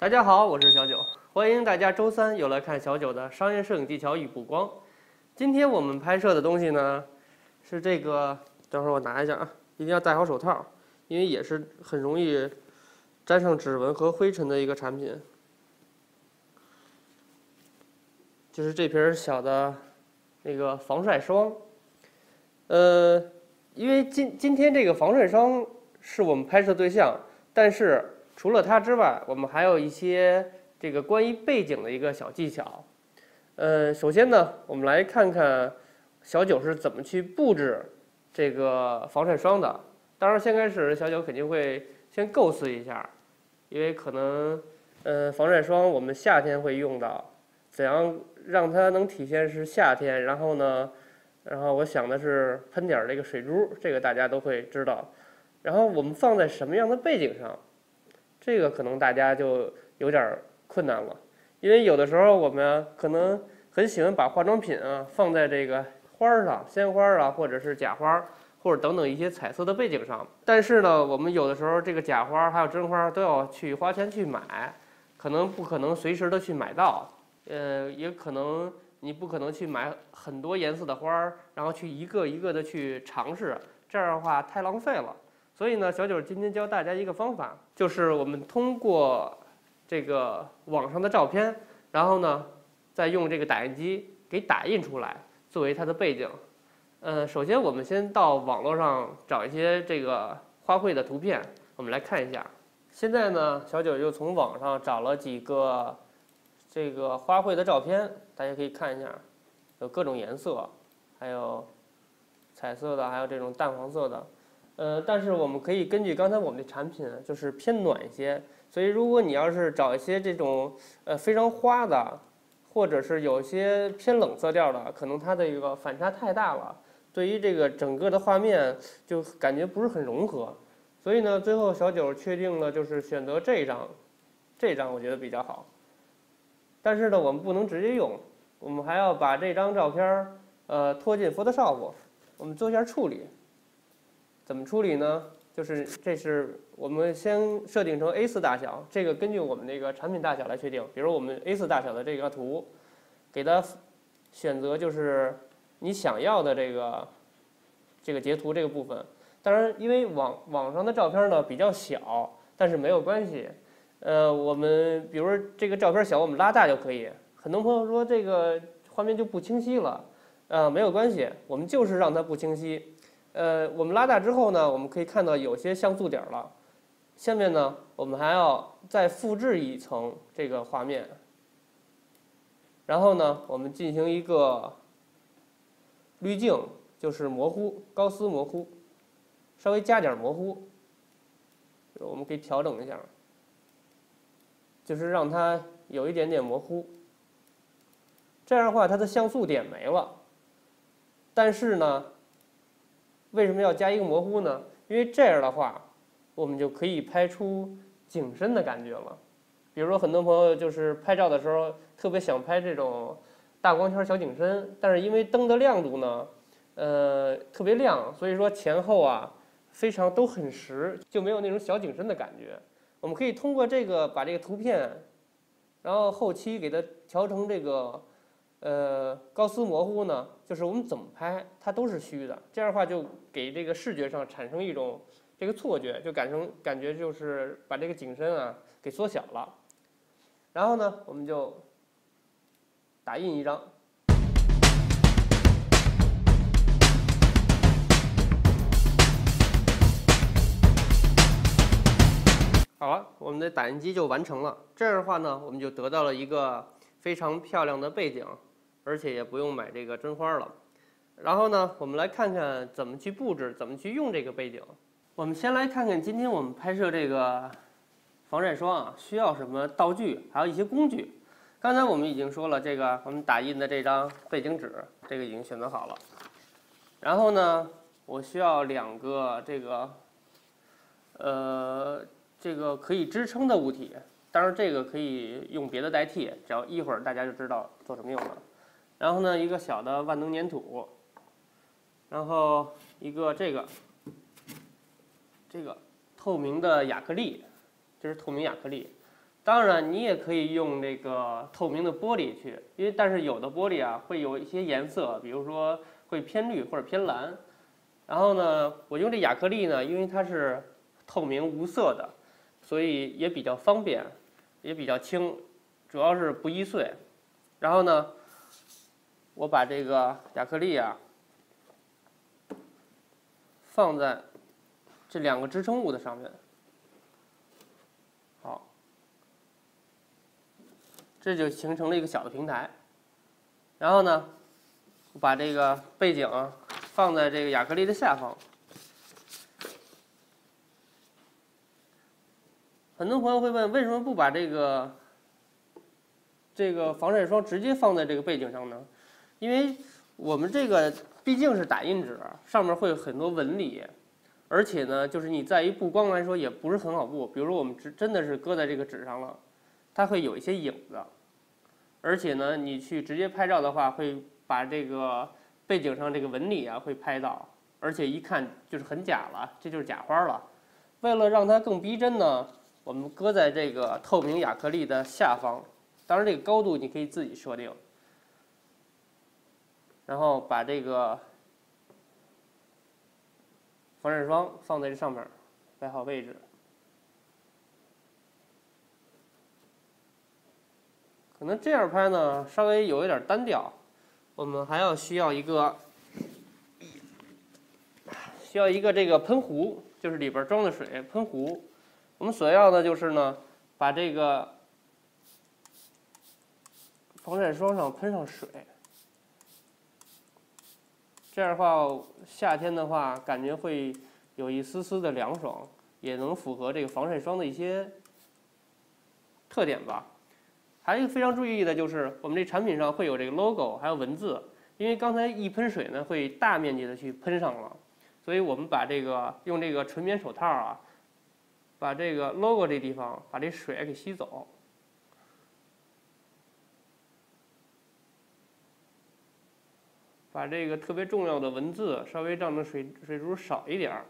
大家好，我是小九，欢迎大家周三又来看小九的商业摄影技巧与曝光。今天我们拍摄的东西呢，是这个，等会儿我拿一下啊，一定要戴好手套，因为也是很容易沾上指纹和灰尘的一个产品。就是这瓶小的那个防晒霜，因为今天这个防晒霜是我们拍摄对象，但是除了它之外，我们还有一些这个关于背景的一个小技巧。首先呢，我们来看看小九是怎么去布置这个防晒霜的。当然，先开始小九肯定会先构思一下，因为可能防晒霜我们夏天会用到，怎样让它能体现是夏天？然后我想的是喷点这个水珠，这个大家都会知道。然后我们放在什么样的背景上？这个可能大家就有点困难了，因为有的时候我们可能很喜欢把化妆品啊放在这个花上，鲜花啊，或者是假花，或者等等一些彩色的背景上。但是呢，我们有的时候这个假花还有真花都要去花钱去买，不可能随时的去买到。也可能你不可能去买很多颜色的花，然后去一个一个的去尝试，这样的话太浪费了。所以呢，小九今天教大家一个方法，就是我们通过这个网上的照片，然后呢，再用这个打印机给打印出来，作为它的背景。首先我们先到网络上找一些这个花卉的图片，我们来看一下。现在呢，小九又从网上找了几个这个花卉的照片，大家可以看一下，有各种颜色，还有彩色的，还有这种淡黄色的。但是我们可以根据刚才我们的产品就是偏暖一些，所以如果你要是找一些这种非常花的，或者是有些偏冷色调的，可能它的一个反差太大了，对于这个整个的画面就感觉不是很融合。所以呢，最后小九确定了就是选择这张我觉得比较好。但是呢，我们不能直接用，我们还要把这张照片拖进 Photoshop， 我们做一下处理。怎么处理呢？这是我们先设定成 A4 大小，这个根据我们那个产品大小来确定。比如我们 A4 大小的这个图，给它选择就是你想要的这个截图这个部分。当然，因为网上的照片呢比较小，但是没有关系。我们比如说这个照片小，我们拉大就可以。很多朋友说这个画面就不清晰了，没有关系，我们就是让它不清晰。我们拉大之后呢，我们可以看到有些像素点了。下面呢，我们还要再复制一层这个画面，然后呢，我们进行一个滤镜，就是模糊，高斯模糊，稍微加点模糊，我们可以调整一下，就是让它有一点点模糊。这样的话，它的像素点没了，但是呢，为什么要加一个模糊呢？因为这样的话，我们就可以拍出景深的感觉了。比如说，很多朋友就是拍照的时候特别想拍这种大光圈小景深，但是因为灯的亮度呢，特别亮，所以说前后啊都很实，就没有那种小景深的感觉。我们可以通过这个把这个图片，然后后期给它调成这个高斯模糊呢，就是我们怎么拍它都是虚的，这样的话就给这个视觉上产生一种这个错觉，就感觉就是把这个景深啊给缩小了。然后呢，我们就打印一张。好了，我们的打印机就完成了。这样的话呢，我们就得到了一个非常漂亮的背景，而且也不用买这个真花了。然后呢，我们来看看怎么去布置，怎么去用这个背景。我们先来看看今天我们拍摄这个防晒霜啊，需要什么道具，还有一些工具。刚才我们已经说了，这个我们打印的这张背景纸，这个已经选择好了。然后呢，我需要2个这个可以支撑的物体，当然这个可以用别的代替，只要一会儿大家就知道做什么用了。然后呢，一个小的万能粘土，然后一个这个透明的亚克力，这是透明亚克力。 当然，你也可以用这个透明的玻璃去，但是有的玻璃啊会有一些颜色，比如说会偏绿或者偏蓝。然后呢，我用这亚克力呢，因为它是透明无色的，所以也比较方便，也比较轻，主要是不易碎。然后呢，我把这个亚克力啊放在这2个支撑物的上面。好，这就形成了一个小的平台。然后呢，我把这个背景啊放在这个亚克力的下方。很多朋友会问，为什么不把这个防晒霜直接放在这个背景上呢？因为我们这个毕竟是打印纸，上面会有很多纹理，而且呢，就是你在于布光来说也不是很好布。比如说我们真的是搁在这个纸上了，它会有一些影子，而且呢，你去直接拍照的话，会把这个背景上这个纹理啊会拍到，而且一看就是很假了，这就是假花了。为了让它更逼真呢，我们搁在这个透明亚克力的下方，当然这个高度你可以自己设定。然后把这个防晒霜放在这上面，摆好位置。可能这样拍呢，稍微有一点单调，我们还需要一个这个喷壶，就是里边装的水喷壶。我们所要的就是呢，把这个防晒霜上喷上水。这样的话，夏天的话，感觉会有一丝丝的凉爽，也能符合这个防晒霜的一些特点吧。还有一个非常注意的就是，我们这产品上会有这个 logo， 还有文字。因为刚才一喷水呢，会大面积的去喷上了，所以我们把这个用这个纯棉手套啊，把这个 logo 这地方把这水给吸走。把这个特别重要的文字稍微让它水珠少一点儿。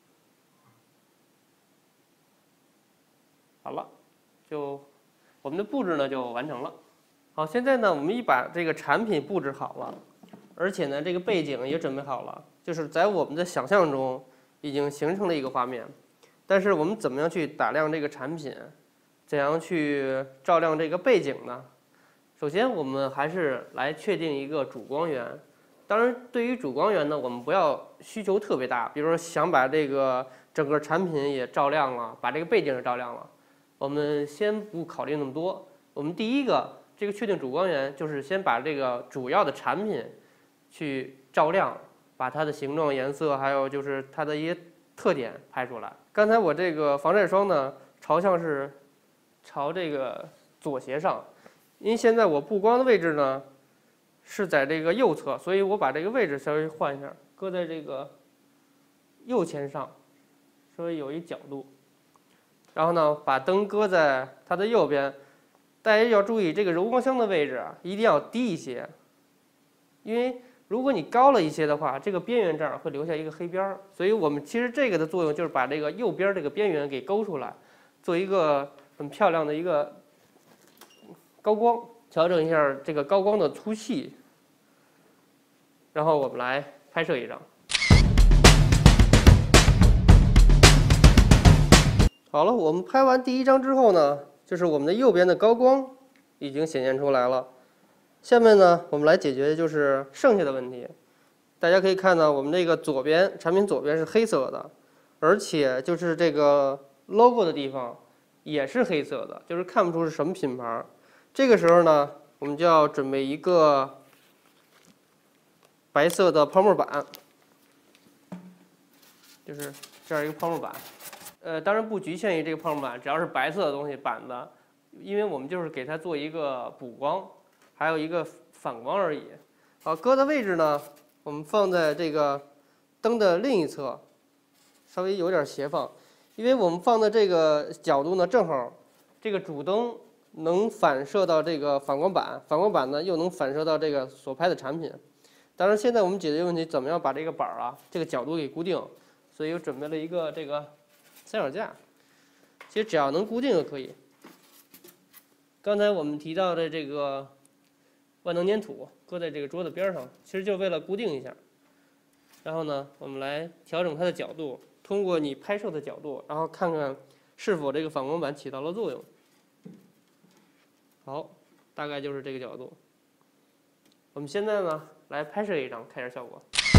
好了，我们的布置呢就完成了。好，现在呢我们把这个产品布置好了，而且呢这个背景也准备好了，就是在我们的想象中已经形成了一个画面。但是我们怎么样去打亮这个产品，怎样去照亮这个背景呢？首先我们还是来确定一个主光源。当然，对于主光源呢，我们不要需求特别大，比如说想把这个整个产品也照亮了，把这个背景也照亮了，我们先不考虑那么多。我们第一个这个确定主光源，就是先把这个主要的产品去照亮，把它的形状、颜色，还有就是它的一些特点拍出来。刚才我这个防晒霜呢，朝向是朝这个左斜上，因为现在我布光的位置呢是在这个右侧，所以我把这个位置稍微换一下，搁在这个右前上，稍微有一角度。然后呢，把灯搁在它的右边。大家要注意，这个柔光箱的位置啊，一定要低一些，因为如果你高了一些的话，这个边缘这儿会留下一个黑边儿。所以我们其实这个的作用就是把这个右边这个边缘给勾出来，做一个很漂亮的一个高光。调整一下这个高光的粗细，然后我们来拍摄一张。好了，我们拍完第一张之后呢，就是我们的右边的高光已经显现出来了。下面呢，我们来解决就是剩下的问题。大家可以看到，我们这个产品左边是黑色的，而且就是这个 logo 的地方也是黑色的，就是看不出是什么品牌。这个时候呢，我们就要准备一个白色的泡沫板，就是这样一个泡沫板。当然不局限于这个泡沫板，只要是白色的东西板子，因为我们就是给它做一个补光，还有一个反光而已。好，搁的位置呢，我们放在这个灯的另一侧，稍微有点斜放，因为我们放的这个角度呢，正好这个主灯能反射到这个反光板，反光板呢又能反射到这个所拍的产品。当然，现在我们解决问题，怎么样把这个板啊这个角度给固定？所以我准备了一个这个三脚架，其实只要能固定就可以。 刚才我们提到的这个万能粘土，搁在这个桌子边上，其实就是为了固定一下。然后呢，我们来调整它的角度，通过你拍摄的角度，然后看看是否这个反光板起到了作用。好，大概就是这个角度。我们现在呢，来拍摄一张，看一下效果。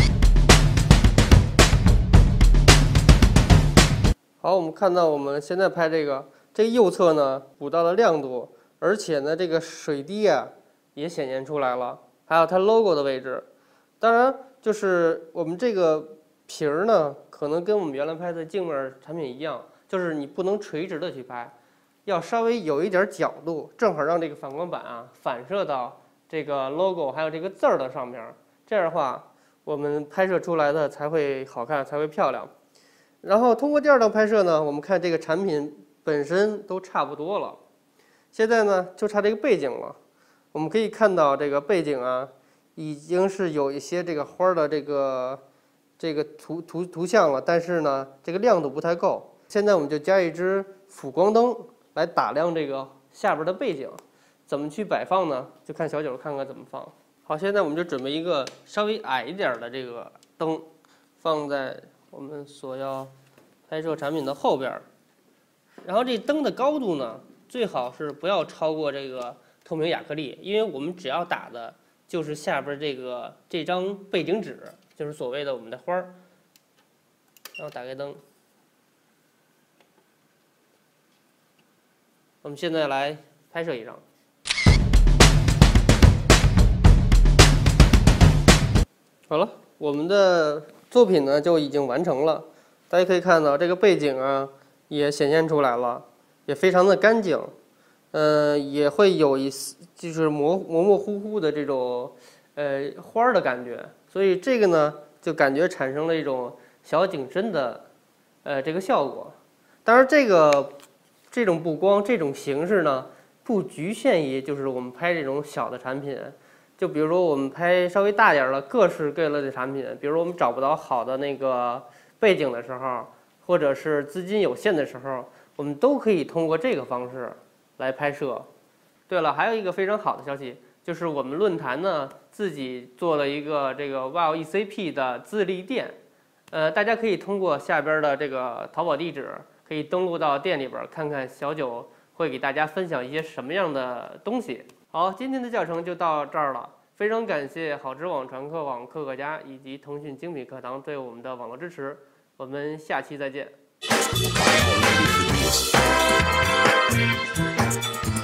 好，我们看到我们现在拍这右侧呢补到了亮度，而且呢这个水滴啊也显现出来了，还有它 logo 的位置。当然，就是我们这个皮儿呢，可能跟我们原来拍的镜面产品一样，就是你不能垂直的去拍，要稍微有一点角度，正好让这个反光板啊反射到这个 logo 还有这个字儿的上面，这样的话我们拍摄出来的才会好看，才会漂亮。然后通过第二张拍摄呢，我们看这个产品本身都差不多了，现在呢就差这个背景了。我们可以看到这个背景啊，已经是有一些这个花的这个图像了，但是呢这个亮度不太够。现在我们就加一支辅光灯来打亮这个下边的背景。怎么去摆放呢？就看小九看看怎么放。好，现在我们就准备一个稍微矮一点的这个灯，放在我们所要拍摄产品的后边。然后这灯的高度呢，最好是不要超过这个透明亚克力，因为我们只要打的就是下边这张背景纸，就是所谓的我们的花儿。然后打开灯，我们现在来拍摄一张。好了，我们的作品呢就已经完成了。大家可以看到这个背景啊也显现出来了，也非常的干净。也会有一丝就是模糊糊的这种花儿的感觉，所以这个呢就感觉产生了一种小景深的这个效果。当然，这种布光这种形式呢，不局限于就是我们拍这种小的产品。就比如说我们拍稍微大点的各式各类的产品，比如说我们找不到好的那个背景的时候，或者是资金有限的时候，我们都可以通过这个方式来拍摄。对了，还有一个非常好的消息，就是我们论坛呢自己做了一个这个 Wow ECP 的自立店，大家可以通过下边的这个淘宝地址，可以登录到店里边看看小九会给大家分享一些什么样的东西。好，今天的教程就到这儿了，非常感谢好知网、传课网、课家以及腾讯精品课堂对我们的网络支持，我们下期再见。